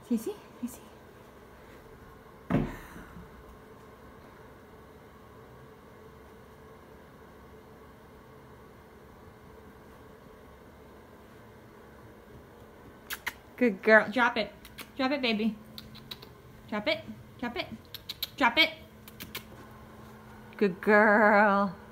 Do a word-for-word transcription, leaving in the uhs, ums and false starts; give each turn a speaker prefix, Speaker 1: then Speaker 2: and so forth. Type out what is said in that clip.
Speaker 1: Cece, Cece. Good girl. Drop it. Drop it, baby. Drop it. Drop it. Drop it. Good girl.